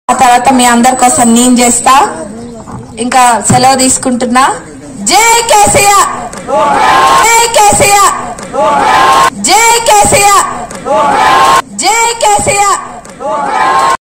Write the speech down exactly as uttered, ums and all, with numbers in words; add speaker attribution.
Speaker 1: ఆ తర్వాత మీ అందరి కోసం నేను చేస్తా. ఇంకా సెలవు తీసుకుంటున్నా. జై కేసీఆర్, జై కేసీఆర్, జై కేసీఆర్, జై కేసీఆర్.